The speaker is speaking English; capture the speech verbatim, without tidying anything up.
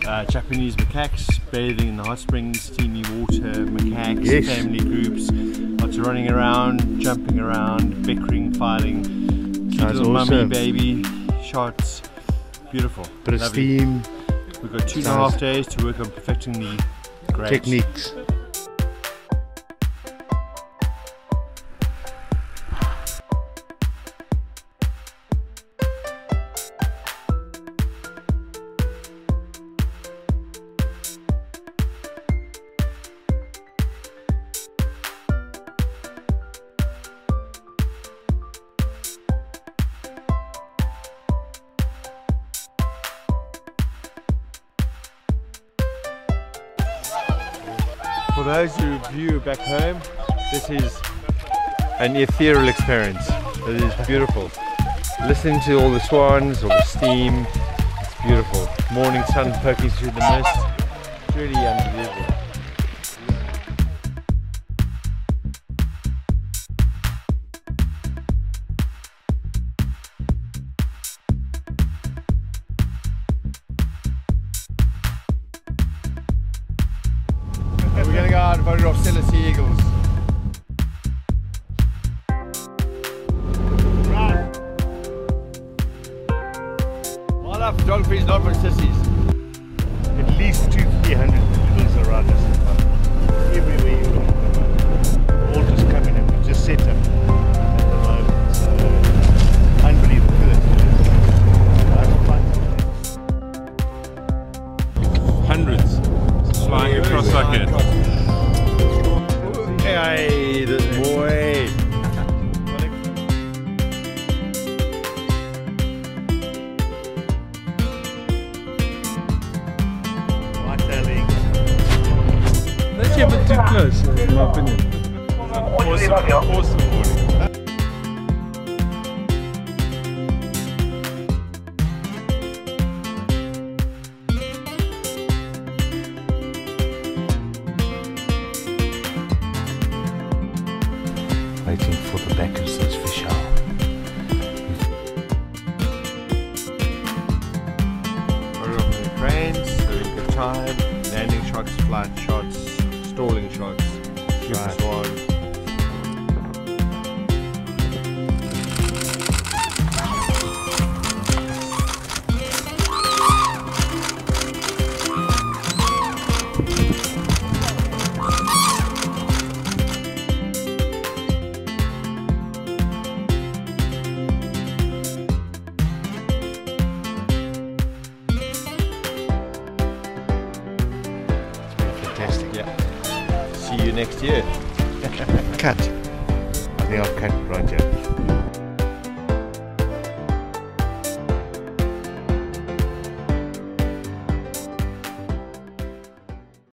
uh, Japanese macaques bathing in the hot springs, steamy water, macaques, yes. family groups, lots of running around, jumping around, bickering, fighting, cute Sounds little awesome. mummy baby shots, beautiful. Bit of Lovely. steam. We've got two and a half days to work on perfecting the grades. Techniques. For those who view back home, this is an ethereal experience. It is beautiful. Listening to all the swans or the steam, it's beautiful. Morning sun poking through the mist, it's really unbelievable. We're going to go out and photograph Steller sea eagles. Right. Wildlife photography is not for sissies. At least two, three hundred eagles around us. Everywhere you go. All just coming in. We just set up at the moment. So, unbelievable. Hundreds flying across like it. Hey, boy. That's a bit too close, in my opinion. Awesome, awesome morning. Waiting for the Beckerson's fish hour. Photographing the cranes, doing good tide, landing shots, flight shots, stalling shots, shoot the swan. Fantastic. Yeah. See you next year. Cut. I think I'll cut Roger.